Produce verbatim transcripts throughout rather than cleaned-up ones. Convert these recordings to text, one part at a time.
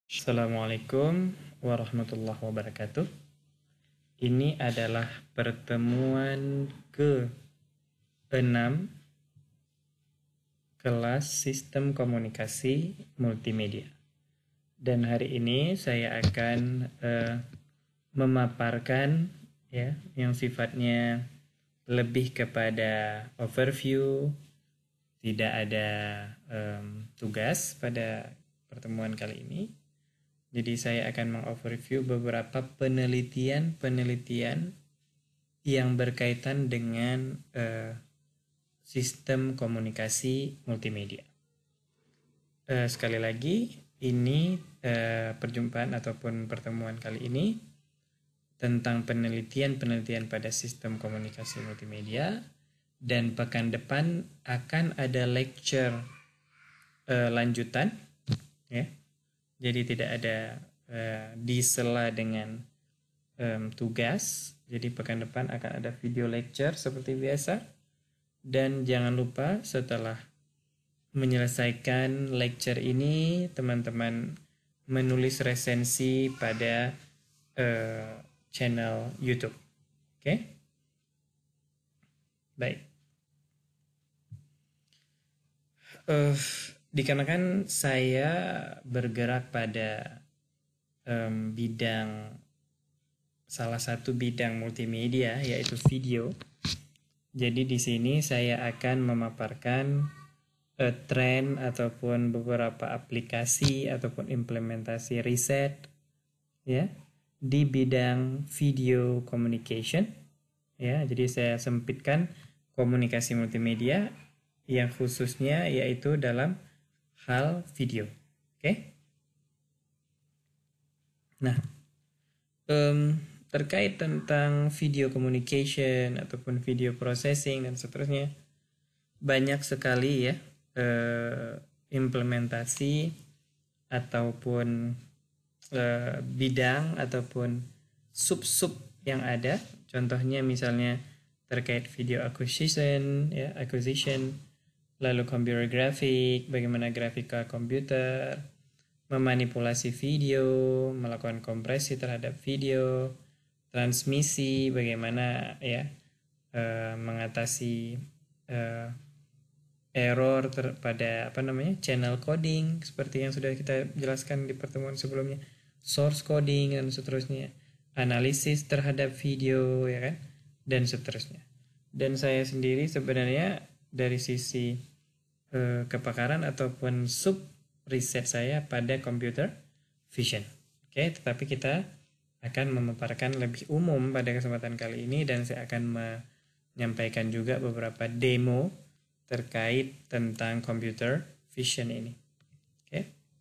Assalamualaikum warahmatullahi wabarakatuh. Ini adalah pertemuan ke enam kelas Sistem Komunikasi Multimedia. Dan hari ini saya akan uh, memaparkan ya yang sifatnya lebih kepada overview, tidak ada um, tugas pada pertemuan kali ini. Jadi saya akan mengoverview beberapa penelitian-penelitian yang berkaitan dengan uh, sistem komunikasi multimedia. Uh, sekali lagi, ini uh, perjumpaan ataupun pertemuan kali ini tentang penelitian-penelitian pada sistem komunikasi multimedia, dan pekan depan akan ada lecture uh, lanjutan, ya. Jadi tidak ada uh, disela dengan um, tugas. Jadi pekan depan akan ada video lecture seperti biasa. Dan jangan lupa setelah menyelesaikan lecture ini, teman-teman menulis resensi pada uh, channel YouTube. Oke? Okay? Baik. Uh, Dikarenakan saya bergerak pada um, bidang salah satu bidang multimedia yaitu video. Jadi di sini saya akan memaparkan uh, tren ataupun beberapa aplikasi ataupun implementasi riset ya di bidang video communication. Ya, jadi saya sempitkan komunikasi multimedia yang khususnya yaitu dalam hal video. Oke. Okay? Nah, um, terkait tentang video communication ataupun video processing dan seterusnya, banyak sekali ya uh, implementasi ataupun uh, bidang ataupun sub-sub yang ada. Contohnya misalnya terkait video acquisition, ya acquisition. Lalu computer graphic, bagaimana grafika komputer, memanipulasi video, melakukan kompresi terhadap video, transmisi, bagaimana ya uh, mengatasi uh, error ter- pada apa namanya channel coding seperti yang sudah kita jelaskan di pertemuan sebelumnya, source coding dan seterusnya, analisis terhadap video ya kan, dan seterusnya. Dan saya sendiri sebenarnya dari sisi eh, kepakaran ataupun sub riset saya pada computer vision. Oke, tetapi kita akan memaparkan lebih umum pada kesempatan kali ini, dan saya akan menyampaikan juga beberapa demo terkait tentang computer vision ini. Oke.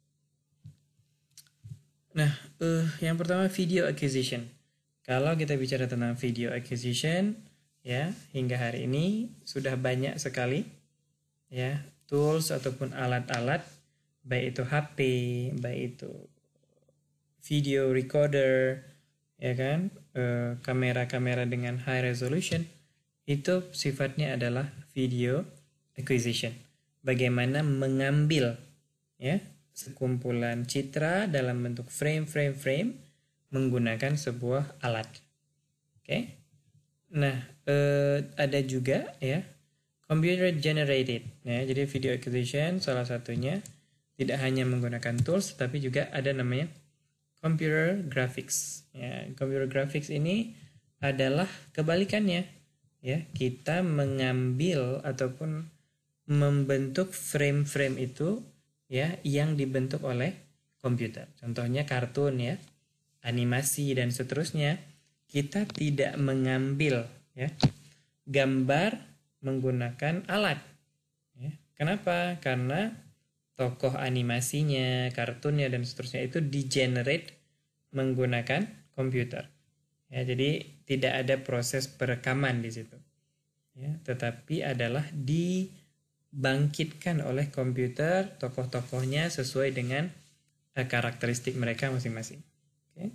Nah, eh, yang pertama video acquisition. Kalau kita bicara tentang video acquisition, ya hingga hari ini sudah banyak sekali ya tools ataupun alat-alat, baik itu H P, baik itu video recorder ya kan, e, kamera-kamera dengan high resolution, itu sifatnya adalah video acquisition. Bagaimana mengambil ya sekumpulan citra dalam bentuk frame-frame-frame menggunakan sebuah alat. Oke. Okay? Nah, eh, ada juga ya computer generated. Ya, jadi video acquisition salah satunya tidak hanya menggunakan tools, tapi juga ada namanya computer graphics. Ya, computer graphics ini adalah kebalikannya. Ya, kita mengambil ataupun membentuk frame-frame itu ya yang dibentuk oleh komputer. Contohnya kartun ya, animasi dan seterusnya. Kita tidak mengambil ya gambar menggunakan alat. Ya. Kenapa? Karena tokoh animasinya, kartunnya dan seterusnya itu di-generate menggunakan komputer. Ya, jadi tidak ada proses perekaman di situ. Ya, tetapi adalah dibangkitkan oleh komputer tokoh-tokohnya sesuai dengan uh, karakteristik mereka masing-masing. Oke.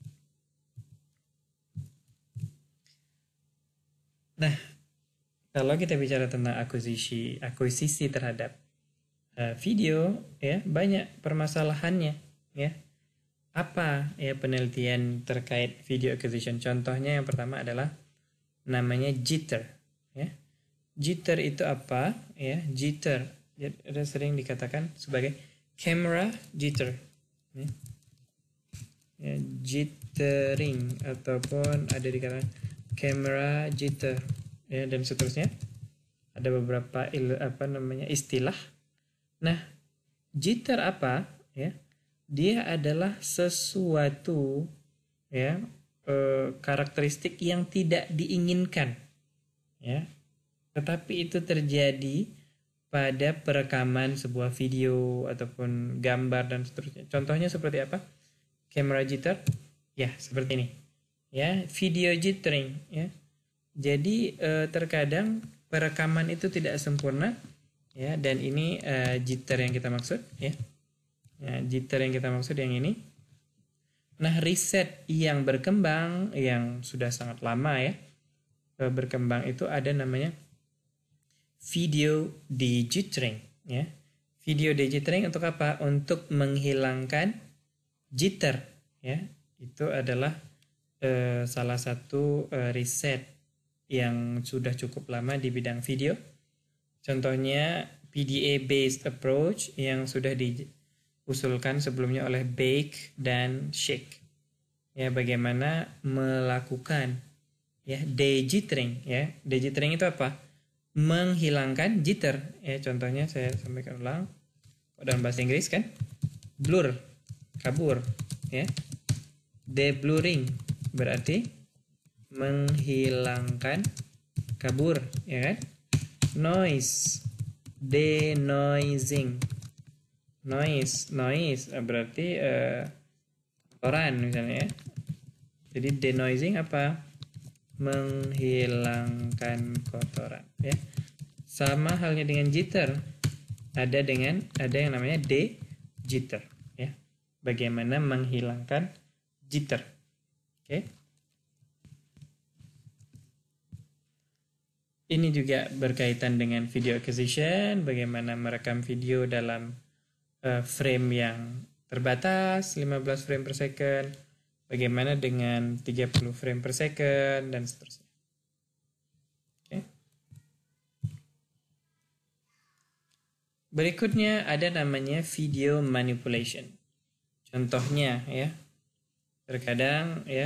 Nah, kalau kita bicara tentang akuisisi akuisisi terhadap uh, video ya banyak permasalahannya ya. apa ya penelitian terkait video acquisition? Contohnya yang pertama adalah namanya jitter, ya. Jitter itu apa? Ya, jitter ada sering dikatakan sebagai camera jitter, ya. Ya, jittering ataupun ada dikatakan camera jitter, ya, dan seterusnya. Ada beberapa il, apa namanya istilah. Nah, jitter apa? Ya, dia adalah sesuatu, ya, eh, karakteristik yang tidak diinginkan, ya, tetapi itu terjadi pada perekaman sebuah video ataupun gambar dan seterusnya. Contohnya seperti apa? Camera jitter, ya seperti ini, ya, video jittering, ya. Jadi eh, terkadang perekaman itu tidak sempurna, ya, dan ini eh, jitter yang kita maksud, ya. Ya, jitter yang kita maksud yang ini. Nah, riset yang berkembang yang sudah sangat lama, ya, berkembang itu ada namanya video dejittering, ya. Video dejittering untuk apa? Untuk menghilangkan jitter, ya. Itu adalah eh, salah satu eh, riset yang sudah cukup lama di bidang video. Contohnya P D A based approach yang sudah diusulkan sebelumnya oleh Bake dan Shake. Ya, bagaimana melakukan, ya, dejittering, ya. Dejittering itu apa? Menghilangkan jitter, ya. Contohnya saya sampaikan ulang dalam bahasa Inggris kan, blur, kabur, ya. Deblurring berarti menghilangkan kabur, ya kan. Noise, denoising, noise, noise berarti uh, kotoran misalnya, ya. Jadi denoising apa? Menghilangkan kotoran, ya. Sama halnya dengan jitter, ada dengan ada yang namanya de jitter, ya. Bagaimana menghilangkan jitter, oke. Okay. Ini juga berkaitan dengan video acquisition, bagaimana merekam video dalam uh, frame yang terbatas, lima belas frame per second, bagaimana dengan tiga puluh frame per second, dan seterusnya. Okay. Berikutnya ada namanya video manipulation. Contohnya, ya, terkadang, ya,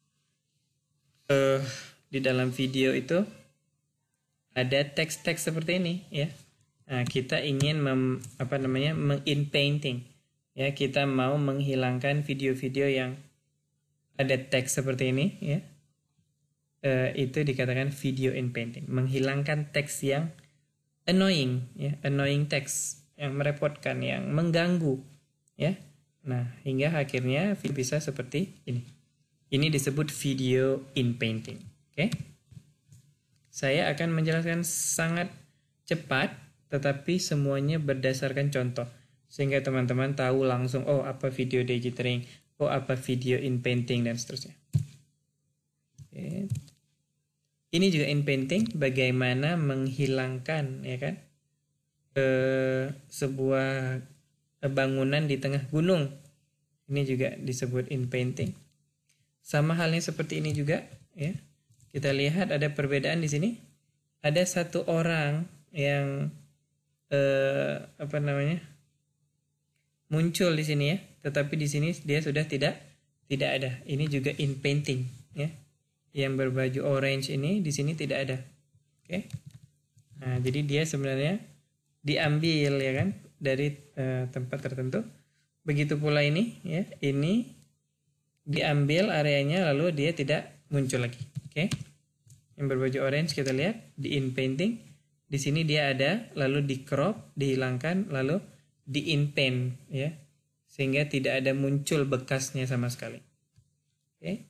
uh, di dalam video itu ada teks-teks seperti ini, ya. Nah, kita ingin mem, apa namanya meng-in painting, ya, kita mau menghilangkan video-video yang ada teks seperti ini, ya. E, itu dikatakan video in painting, menghilangkan teks yang annoying, ya, annoying teks yang merepotkan, yang mengganggu, ya. Nah, hingga akhirnya bisa seperti ini. Ini disebut video in painting, oke. Okay? Saya akan menjelaskan sangat cepat, tetapi semuanya berdasarkan contoh. Sehingga teman-teman tahu langsung, oh apa video dejittering, oh apa video in painting, dan seterusnya. Oke. Ini juga in painting, bagaimana menghilangkan, ya kan, eh, sebuah bangunan di tengah gunung. Ini juga disebut in painting. Sama halnya seperti ini juga, ya. Kita lihat ada perbedaan di sini. Ada satu orang yang eh, apa namanya muncul di sini, ya, tetapi di sini dia sudah tidak tidak ada. Ini juga in painting, ya. Yang berbaju orange ini di sini tidak ada. Oke. Nah, jadi dia sebenarnya diambil, ya kan, dari eh, tempat tertentu. Begitu pula ini, ya. Ini diambil areanya lalu dia tidak muncul lagi. Oke, okay. Yang berbaju orange kita lihat di in painting, di sini dia ada, lalu di crop, dihilangkan, lalu di in paint, ya, sehingga tidak ada muncul bekasnya sama sekali. Oke, okay.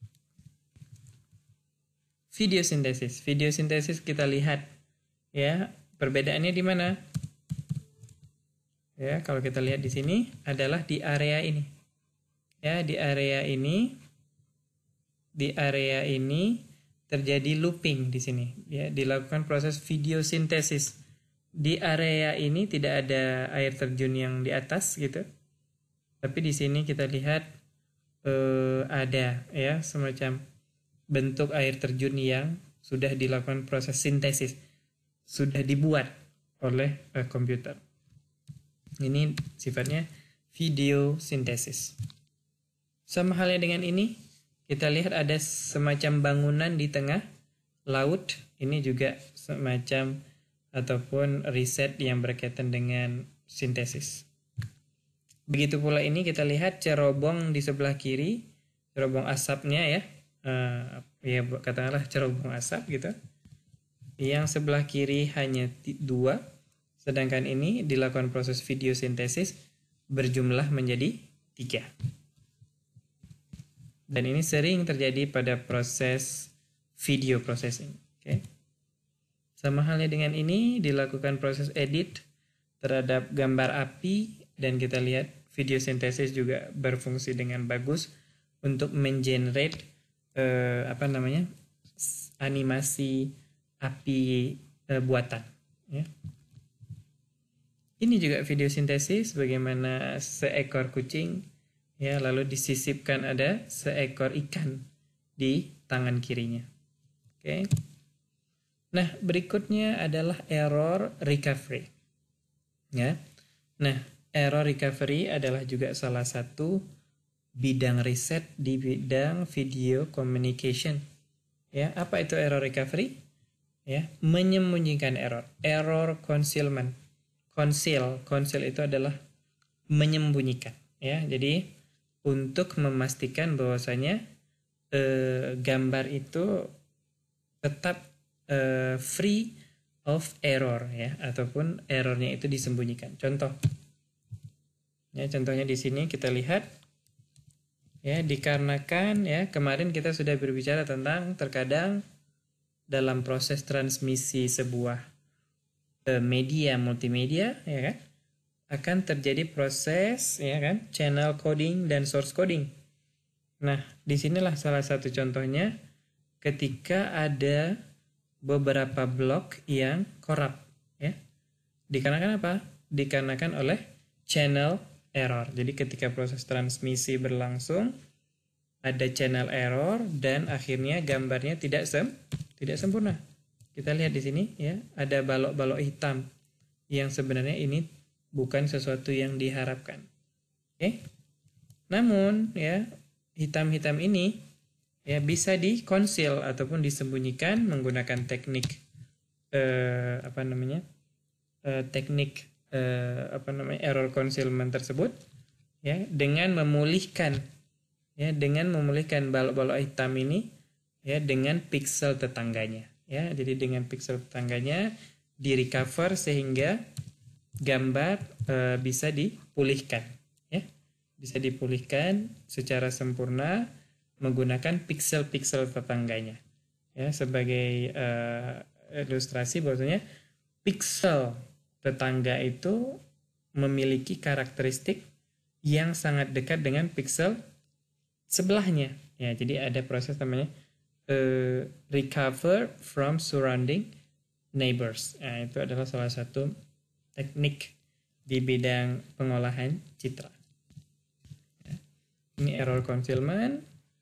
Video sintesis, video sintesis kita lihat, ya, perbedaannya di mana? Ya, kalau kita lihat di sini adalah di area ini, ya, di area ini. Di area ini terjadi looping di sini, ya, dilakukan proses video sintesis. Di area ini tidak ada air terjun yang di atas gitu. Tapi di sini kita lihat eh, ada ya semacam bentuk air terjun yang sudah dilakukan proses sintesis, sudah dibuat oleh eh, komputer. Ini sifatnya video sintesis. Sama halnya dengan ini, kita lihat ada semacam bangunan di tengah laut. Ini juga semacam ataupun riset yang berkaitan dengan sintesis. Begitu pula ini kita lihat cerobong di sebelah kiri, cerobong asapnya ya, uh, ya katakanlah cerobong asap gitu. Yang sebelah kiri hanya dua, sedangkan ini dilakukan proses video sintesis berjumlah menjadi tiga. Dan ini sering terjadi pada proses video processing. Oke. Sama halnya dengan ini dilakukan proses edit terhadap gambar api. Dan kita lihat video sintesis juga berfungsi dengan bagus untuk mengenerate eh, apa namanya animasi api eh, buatan. Ya. Ini juga video sintesis bagaimana seekor kucing ya lalu disisipkan ada seekor ikan di tangan kirinya. Oke. Nah berikutnya adalah error recovery. Ya. Nah error recovery adalah juga salah satu bidang riset di bidang video communication. Ya, apa itu error recovery? Ya, menyembunyikan error. Error concealment. Conceal, conceal itu adalah menyembunyikan. Ya, jadi untuk memastikan bahwasanya eh, gambar itu tetap eh, free of error ya, ataupun errornya itu disembunyikan. Contoh. Ya, contohnya di sini kita lihat ya dikarenakan ya kemarin kita sudah berbicara tentang terkadang dalam proses transmisi sebuah eh, media multimedia ya kan akan terjadi proses ya kan channel coding dan source coding. Nah, disinilah salah satu contohnya ketika ada beberapa blok yang korup ya. Dikarenakan apa? Dikarenakan oleh channel error. Jadi ketika proses transmisi berlangsung ada channel error dan akhirnya gambarnya tidak sem tidak sempurna. Kita lihat di sini ya, ada balok-balok hitam yang sebenarnya ini bukan sesuatu yang diharapkan. Oke. Namun ya, hitam-hitam ini ya bisa di-conceal ataupun disembunyikan menggunakan teknik eh, apa namanya? Eh, teknik Eh, apa namanya error concealment tersebut ya dengan memulihkan ya dengan memulihkan balok-balok hitam ini ya dengan pixel tetangganya ya. Jadi dengan pixel tetangganya di recover sehingga gambar eh, bisa dipulihkan ya. Bisa dipulihkan secara sempurna menggunakan pixel-pixel tetangganya. Ya, sebagai eh, ilustrasi bahwasanya pixel tetangga itu memiliki karakteristik yang sangat dekat dengan pixel sebelahnya. Ya, jadi ada proses namanya uh, recover from surrounding neighbors. Nah, itu adalah salah satu teknik di bidang pengolahan citra. Ya. Ini error concealment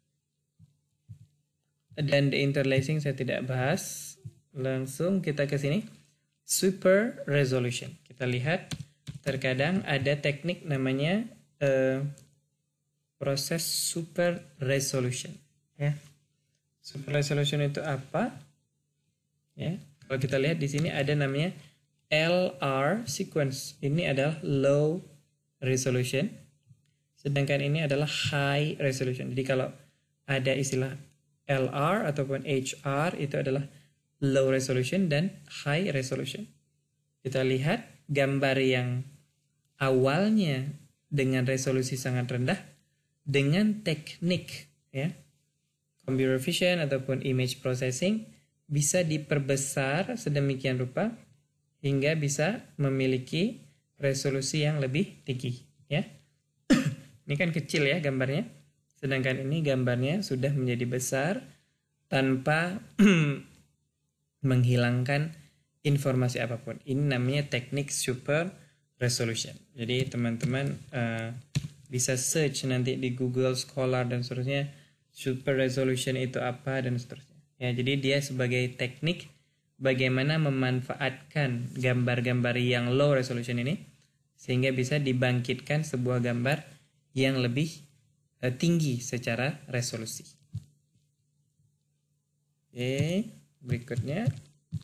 dan the interlacing saya tidak bahas. Langsung kita ke sini. Super resolution. Kita lihat terkadang ada teknik namanya uh, proses super resolution. Ya. Super resolution itu apa? Ya. Kalau kita lihat di sini ada namanya L R sequence. Ini adalah low resolution. Sedangkan ini adalah high resolution. Jadi kalau ada istilah L R ataupun H R itu adalah low resolution dan high resolution. Kita lihat gambar yang awalnya dengan resolusi sangat rendah dengan teknik ya computer vision ataupun image processing bisa diperbesar sedemikian rupa hingga bisa memiliki resolusi yang lebih tinggi ya. Ini kan kecil ya gambarnya, sedangkan ini gambarnya sudah menjadi besar tanpa menghilangkan informasi apapun. Ini namanya teknik super resolution. Jadi teman-teman uh, bisa search nanti di Google Scholar dan seterusnya, super resolution itu apa dan seterusnya. Ya, jadi dia sebagai teknik bagaimana memanfaatkan gambar-gambar yang low resolution ini sehingga bisa dibangkitkan sebuah gambar yang lebih uh, tinggi secara resolusi. Oke, berikutnya.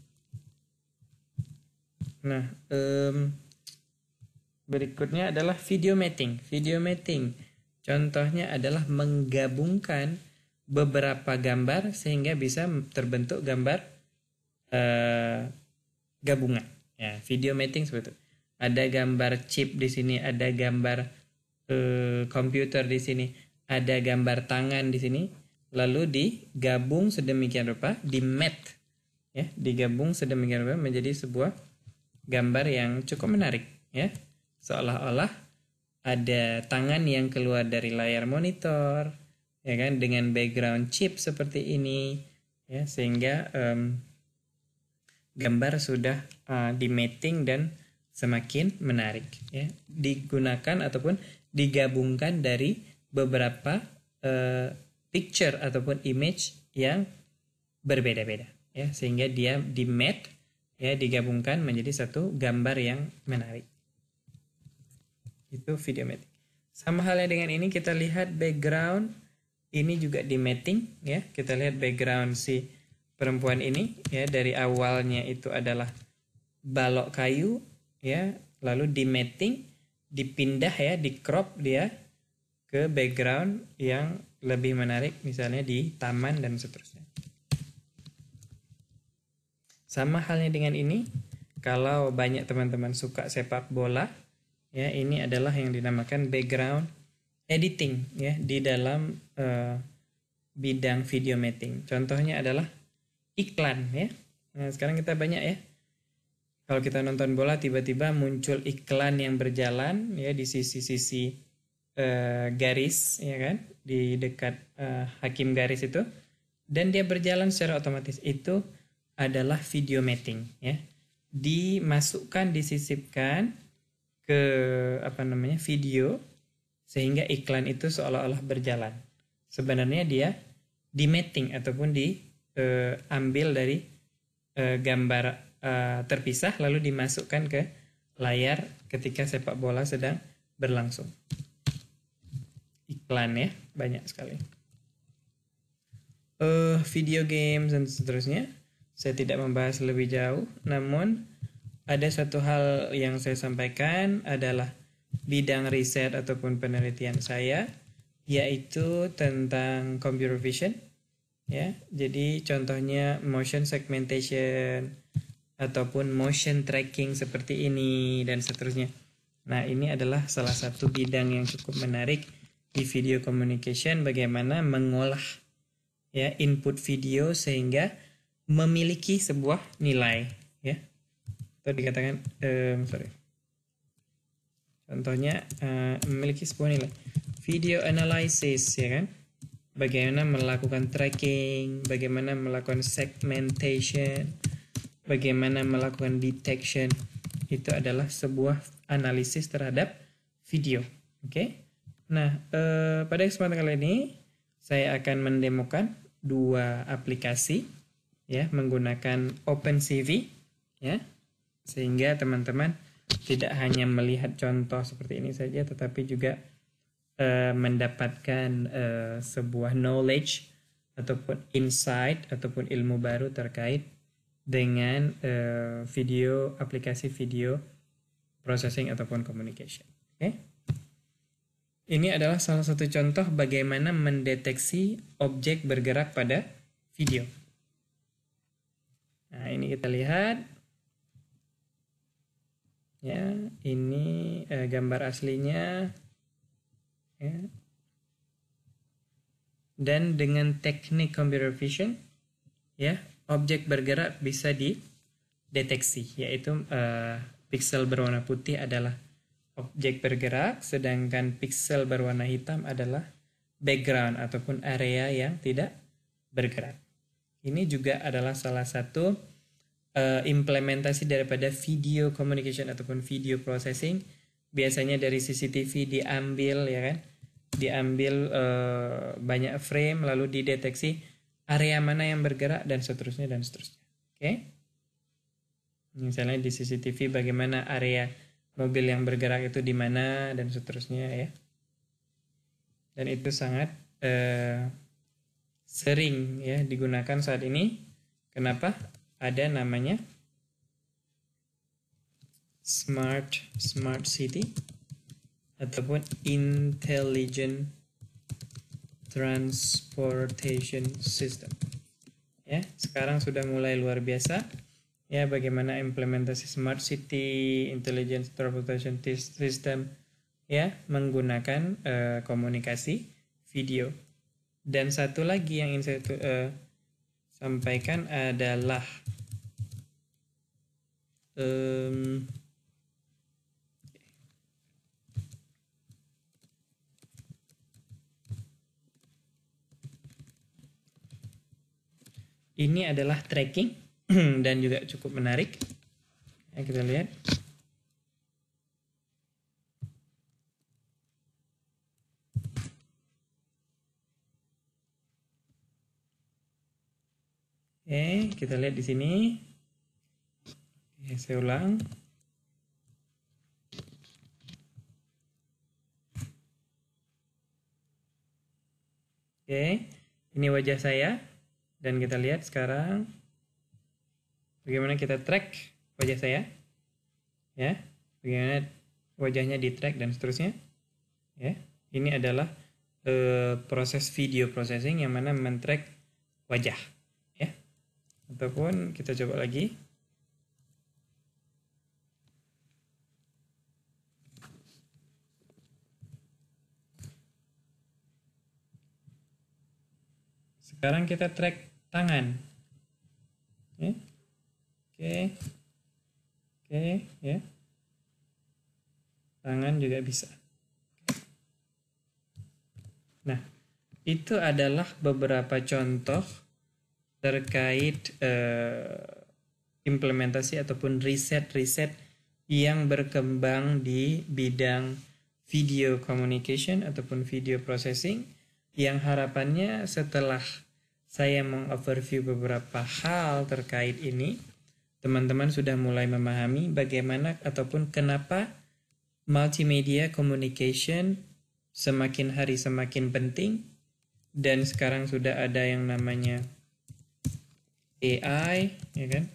Nah, um, berikutnya adalah video mapping. Video mapping contohnya adalah menggabungkan beberapa gambar sehingga bisa terbentuk gambar uh, gabungan. Ya, video mapping seperti itu. Ada gambar chip di sini, ada gambar uh, komputer di sini, ada gambar tangan di sini, lalu digabung sedemikian rupa, di map, ya, digabung sedemikian rupa menjadi sebuah gambar yang cukup menarik, ya. Seolah-olah ada tangan yang keluar dari layar monitor, ya kan, dengan background chip seperti ini, ya, sehingga um, gambar sudah uh, di-mapping dan semakin menarik, ya. Digunakan ataupun digabungkan dari beberapa uh, picture ataupun image yang berbeda-beda, ya, sehingga dia di-map, ya, digabungkan menjadi satu gambar yang menarik. Itu video mapping. Sama halnya dengan ini, kita lihat background ini juga di mapping, ya. Kita lihat background si perempuan ini, ya, dari awalnya itu adalah balok kayu, ya, lalu di mapping, dipindah, ya, di crop dia ke background yang lebih menarik, misalnya di taman dan seterusnya. Sama halnya dengan ini, kalau banyak teman-teman suka sepak bola, ya, ini adalah yang dinamakan background editing, ya, di dalam uh, bidang video mapping. Contohnya adalah iklan, ya. Nah, sekarang kita banyak, ya, kalau kita nonton bola tiba-tiba muncul iklan yang berjalan, ya, di sisi-sisi uh, garis, ya kan, di dekat uh, hakim garis itu, dan dia berjalan secara otomatis. Itu adalah video mapping, ya. Dimasukkan, disisipkan ke apa namanya video sehingga iklan itu seolah-olah berjalan. Sebenarnya dia di mapping ataupun diambil eh, dari eh, gambar eh, terpisah lalu dimasukkan ke layar ketika sepak bola sedang berlangsung. Iklan, ya, banyak sekali. Uh, video games dan seterusnya. Saya tidak membahas lebih jauh, namun ada satu hal yang saya sampaikan adalah bidang riset ataupun penelitian saya, yaitu tentang computer vision, ya. Jadi contohnya motion segmentation ataupun motion tracking seperti ini dan seterusnya. Nah, ini adalah salah satu bidang yang cukup menarik di video communication, bagaimana mengolah, ya, input video sehingga memiliki sebuah nilai, ya, atau dikatakan um, sorry contohnya uh, memiliki sebuah nilai. Video analysis, ya kan, bagaimana melakukan tracking, bagaimana melakukan segmentation, bagaimana melakukan detection, itu adalah sebuah analisis terhadap video. Oke, okay? Nah, uh, pada kesempatan kali ini saya akan mendemokan dua aplikasi, ya, menggunakan OpenCV, ya, sehingga teman-teman tidak hanya melihat contoh seperti ini saja, tetapi juga uh, mendapatkan uh, sebuah knowledge ataupun insight ataupun ilmu baru terkait dengan uh, video, aplikasi video processing ataupun communication. Oke, okay? Ini adalah salah satu contoh bagaimana mendeteksi objek bergerak pada video. Nah, ini kita lihat, ya, ini eh, gambar aslinya, ya. Dan dengan teknik computer vision, ya, objek bergerak bisa dideteksi, yaitu eh, pixel berwarna putih adalah objek bergerak, sedangkan pixel berwarna hitam adalah background ataupun area yang tidak bergerak. Ini juga adalah salah satu uh, implementasi daripada video communication ataupun video processing, biasanya dari C C T V diambil ya kan, diambil uh, banyak frame lalu dideteksi area mana yang bergerak dan seterusnya dan seterusnya. Oke. Okay? Misalnya di C C T V bagaimana area mobil yang bergerak itu di mana dan seterusnya ya. Dan itu sangat uh, sering ya digunakan saat ini. Kenapa? Ada namanya smart smart city ataupun intelligent transportation system. Ya, sekarang sudah mulai luar biasa ya bagaimana implementasi smart city, intelligent transportation system ya menggunakan uh, komunikasi video. Dan satu lagi yang ingin saya uh, sampaikan adalah um, ini adalah tracking dan juga cukup menarik. Ya, kita lihat. Oke, kita lihat di sini. Oke, saya ulang. Oke, ini wajah saya dan kita lihat sekarang bagaimana kita track wajah saya. Ya, bagaimana wajahnya di track dan seterusnya. Ya, ini adalah uh, proses video processing yang mana men-track wajah. Ya, ataupun kita coba lagi. Sekarang kita track tangan. Oke, oke, oke, ya. Tangan juga bisa. Nah, itu adalah beberapa contoh terkait eh, implementasi ataupun riset-riset yang berkembang di bidang video communication ataupun video processing, yang harapannya setelah saya mengoverview beberapa hal terkait ini, teman-teman sudah mulai memahami bagaimana ataupun kenapa multimedia communication semakin hari semakin penting, dan sekarang sudah ada yang namanya A I, ya kan?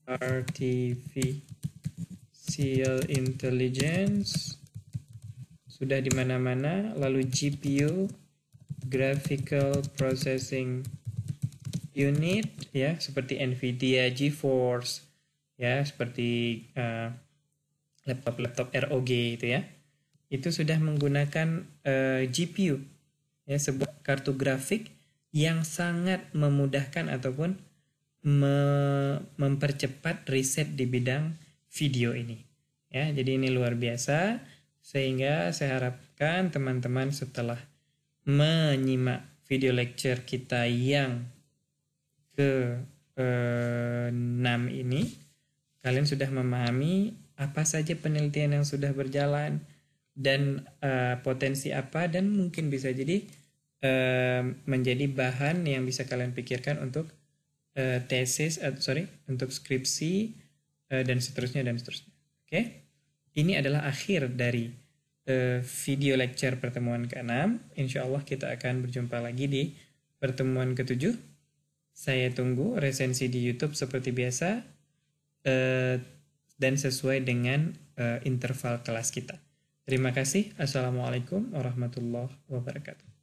Artificial Intelligence sudah di mana-mana, lalu G P U, Graphical Processing Unit, ya seperti Nvidia GeForce, ya seperti uh, laptop-laptop R O G itu ya, itu sudah menggunakan uh, G P U, ya sebuah kartu grafik yang sangat memudahkan ataupun me mempercepat riset di bidang video ini. Ya, jadi ini luar biasa, sehingga saya harapkan teman-teman setelah menyimak video lecture kita yang ke enam ini, kalian sudah memahami apa saja penelitian yang sudah berjalan dan uh, potensi apa, dan mungkin bisa jadi uh, menjadi bahan yang bisa kalian pikirkan untuk uh, tesis, uh, sorry, untuk skripsi uh, dan seterusnya dan seterusnya. Oke, okay? Ini adalah akhir dari uh, video lecture pertemuan keenam. Insya Allah kita akan berjumpa lagi di pertemuan ketujuh. Saya tunggu resensi di YouTube seperti biasa uh, dan sesuai dengan uh, interval kelas kita. Terima kasih. Assalamualaikum warahmatullahi wabarakatuh.